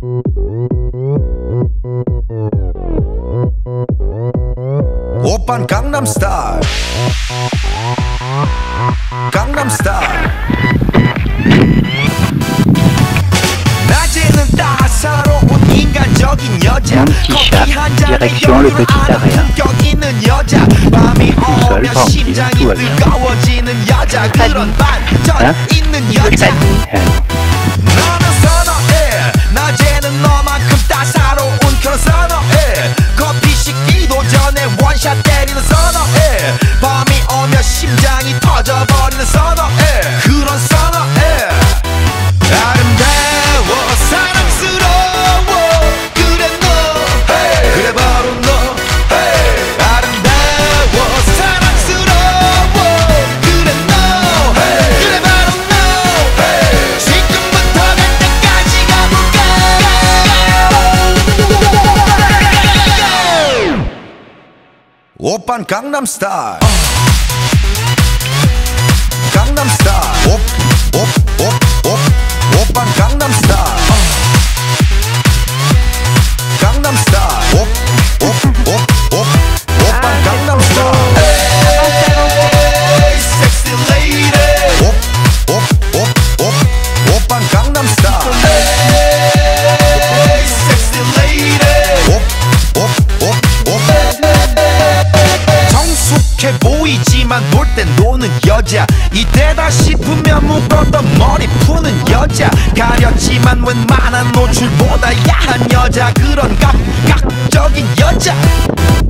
오빤 강남스타일 강남스타일 낮에는 따사로운 인간적인 여자 커피 한 잔에 격 있는 여자 밤이 오면 심장이 뜨거워지는 여자 그런 반전 있는 여자 너는 선어해 낮에는 너만큼 따사로운 그런 선어해 커피 식기도 전에 원샷 때리는 선어해 밤이 오면 심장이 터져버리는 선어해 그런 선어해 아름다워 사랑스러워 그래 너 hey. 그래 바로 너 hey. 아름다워 사랑스러워 그래 너 hey. 그래 바로 너 hey. 지금부터 갈 때까지 가볼까 오빤 강남스타일 강남스타일 오빤 강남스타일 강남스타일 오빤 강남스타일 에이 섹시 레이디 오빤 강남스타일 에이 섹시 레이디 성숙해 보이지만 놀 땐 노는 여자 이때다 싶으면 묶었던 머리 푸는 여자 가렸지만 웬만한 노출보다 야한 여자 그런 감각적인 여자